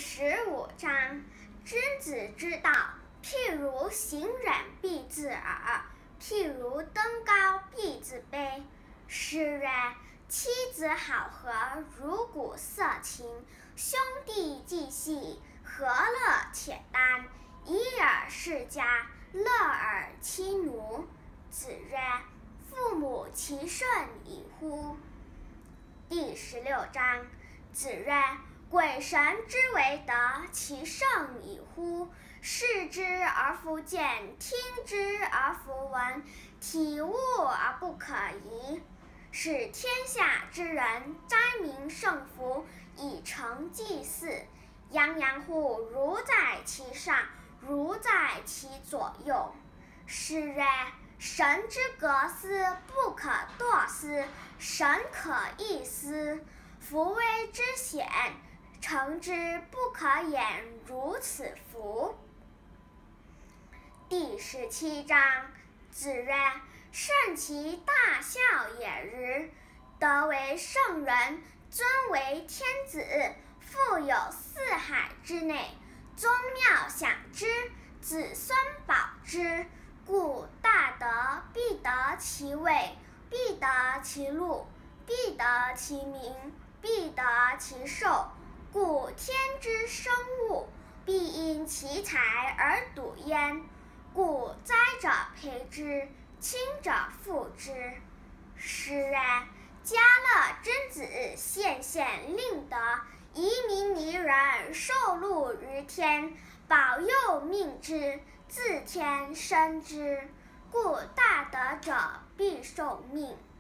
15章，君子之道，譬如行人必自耳，譬如登高必自卑。诗曰：妻子好合，如鼓瑟琴；兄弟既细，和乐且耽。已尔世家，乐尔妻奴。子曰：父母其顺矣乎！第16章，子曰：鬼神之为德，其圣矣乎！视之而弗见，听之而弗闻，体悟而不可移。使天下之人斋明圣福，以成祭祀。洋洋乎如在其上，如在其左右。诗曰：神之革斯，不可惰思；神可易思，夫危之险，成之不可掩，如此夫。第17章，子曰：圣其大孝也日！德为圣人，尊为天子，富有四海之内，宗庙享之，子孙保之。故大德必得其位，必得其禄，必得其名，必得其寿。故天之生物，必因其才而笃焉。故灾者培之，亲者附之。诗曰：嘉乐之子，献献令德，遗民于人，受禄于天，保佑命之，自天生之。故大德者必受命。